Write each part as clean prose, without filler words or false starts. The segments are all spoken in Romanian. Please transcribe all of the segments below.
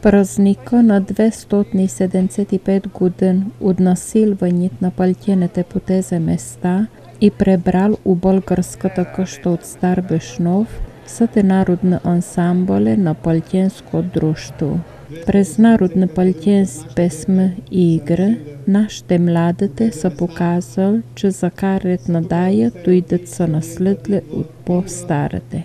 Празника на 275 годин от насилванието на палтените по тези места и пребрал у българската къща от Стар Бешнов са те народни ансамбъли на палтенско дружество. През народни палтенски песми и игри нашите младите са показали, че закарят на дая дойдат са наследли от по-старите.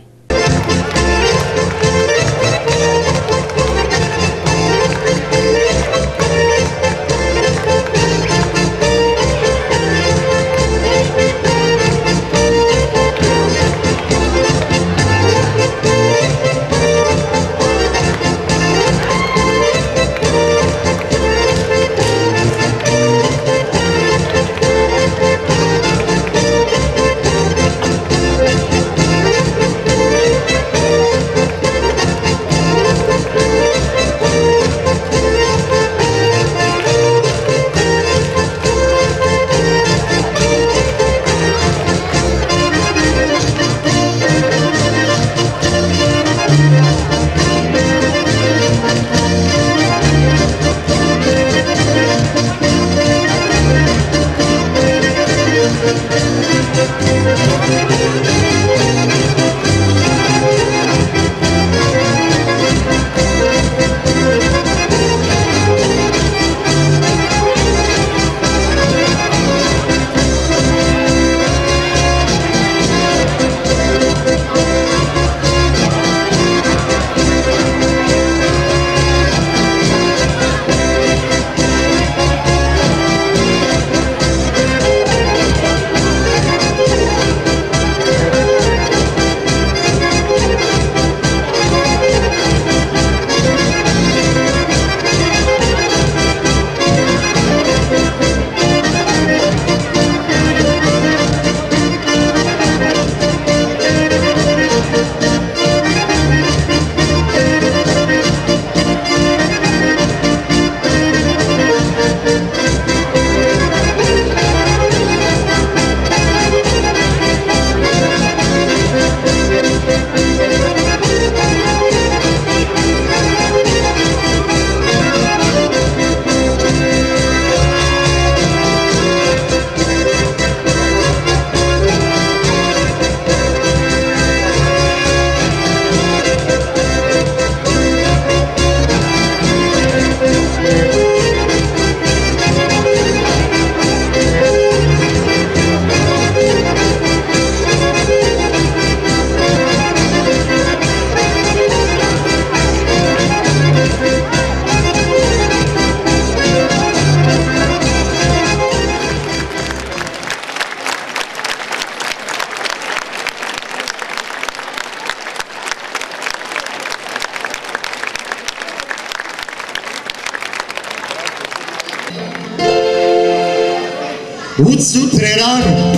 От сутрин рано,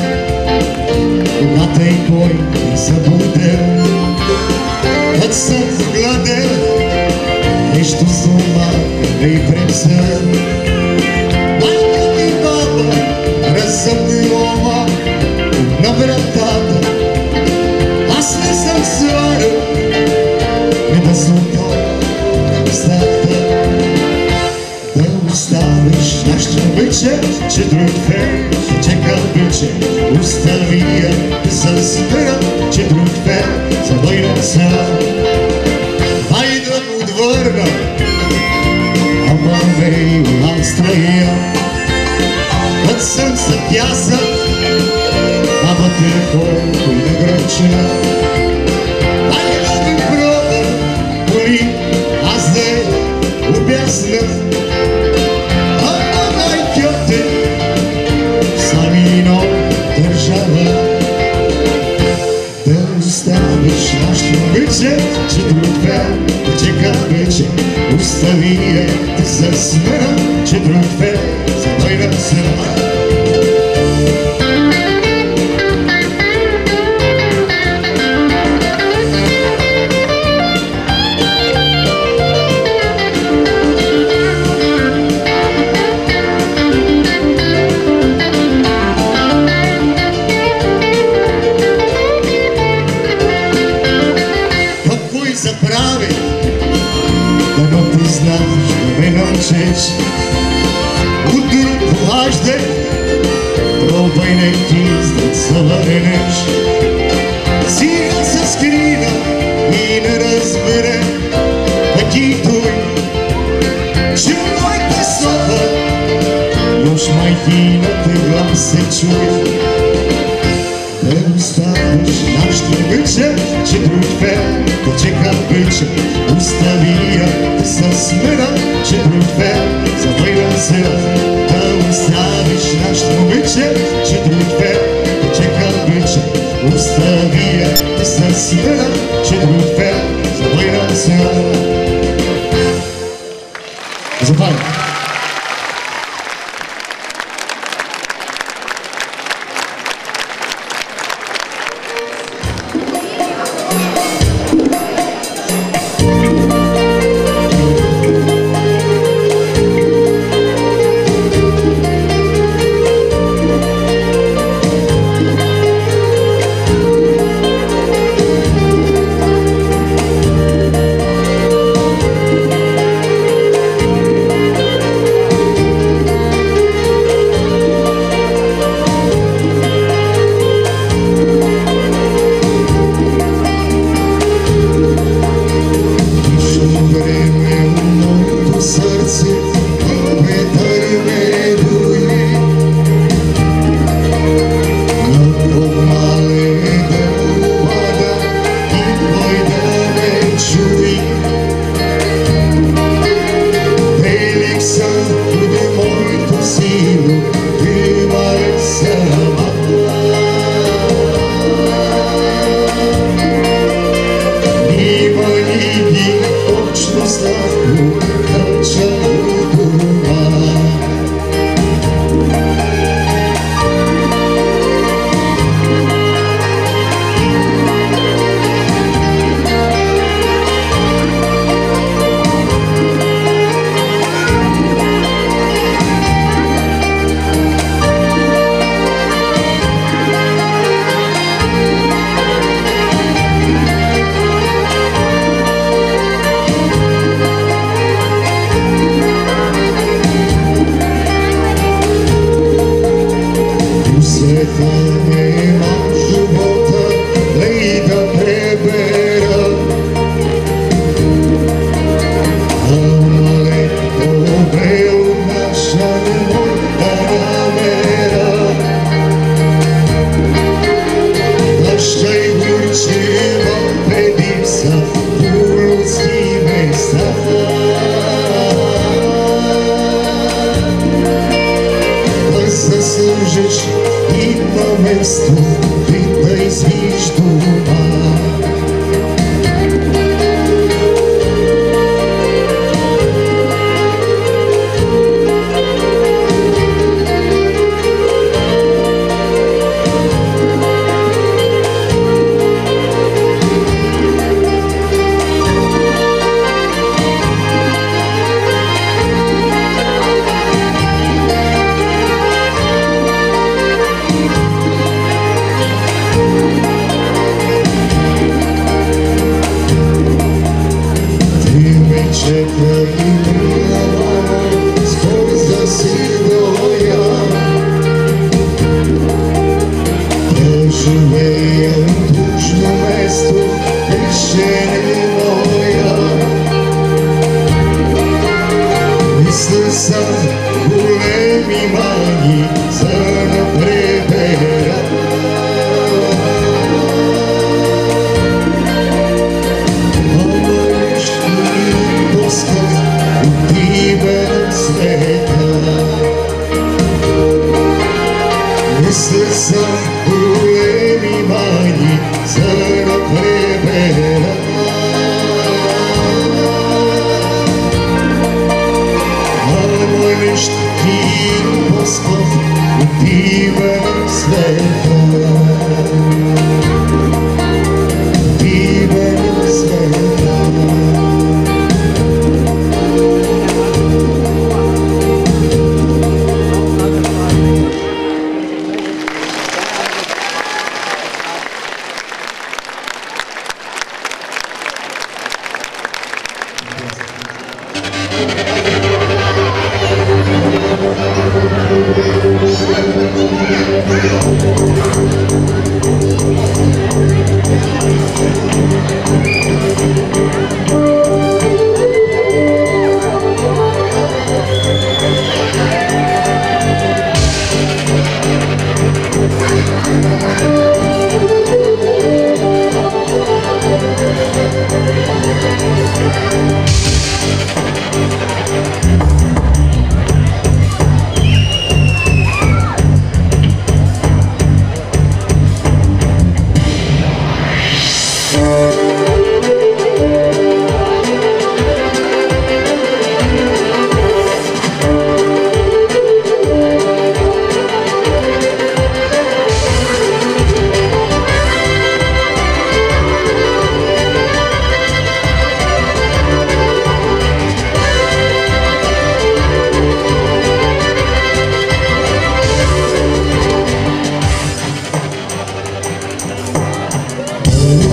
когато и кой не събуде, като съм вгледен, нещо с ума да и препса. Майка ми баба разсъмнила на вратата, аз не съм сварил, не да злото на местата. Да оставиш нашето вече, че друг фер чека вече, остави я за смера, че друг фер за война са. Хайдат отвърна, ама ме и настроя, като съм се пяса, ама те колко и не гръча. Хайдат ми проба, боли, аз не обясня. Че друг фер чека вече, остави я за смера, че друг фер за война са. znaš da me noćeš u trupu hažde, probaj nek ti iznad zavaneš. Siga se skrina i ne razbere, da ti tuj, če moj te soba, još majtina te glas se čuje. Ne ustaviš naš trbiće, če drug fe, da čeka biće, ustavija te sa smera, če drug fe, zavojna zela. Da ustaviš naš trbiće, če drug fe, da čeka biće, ustavija te sa smera, če drug fe, zavojna zela. Zahvaljujem.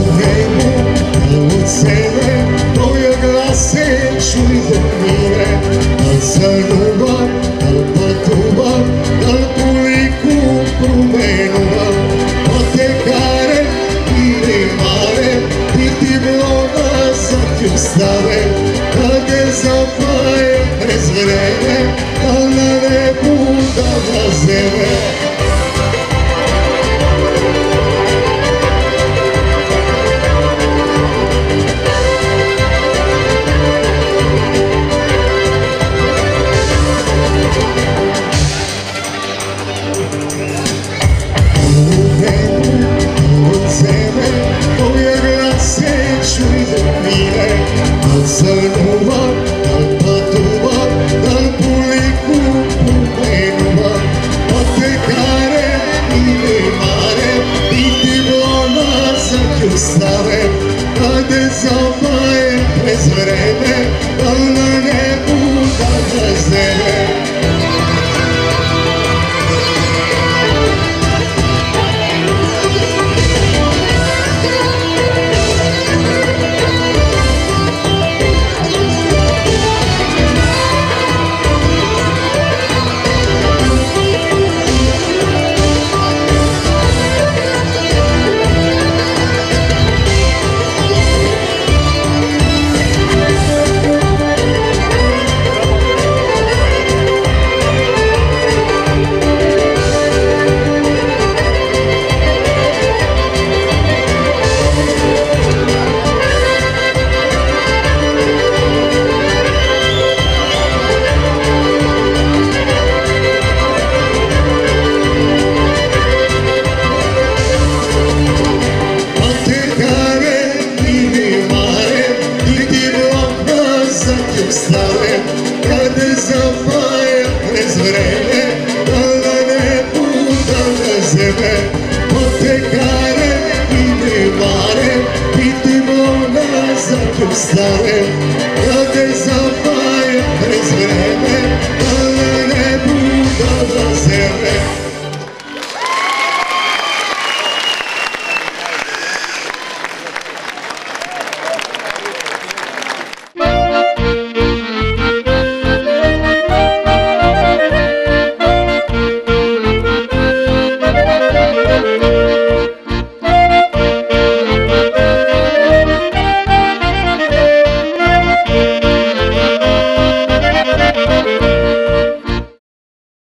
venu, od sebe, tvoje glase čuj do mire, al za ljubav, al patuva, al puliku prumenuva, potekare ili mare, ti bloga za tju stave, kad je zapaje prez vreme, al na nebu da vazeme. Zapaje prez vreme, al na nebu da vazeme. Kad zapaje prez vreme, al na nebu da vazeme, potekare i ne mare, pitimo nazad u stave.